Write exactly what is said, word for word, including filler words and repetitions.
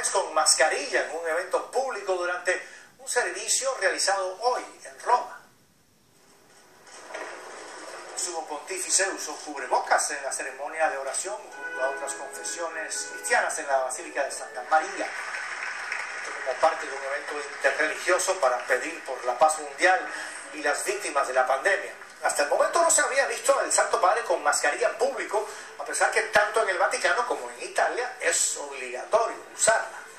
varones con mascarilla en un evento público durante un servicio realizado hoy en Roma. El sumo pontífice usó cubrebocas en la ceremonia de oración junto a otras confesiones cristianas en la Basílica de Santa María, como parte de un evento interreligioso para pedir por la paz mundial y las víctimas de la pandemia. Hasta el momento no se había visto al Santo Padre con mascarilla en público, a pesar que tanto en el Vaticano como en Italia es obligatorio usarla.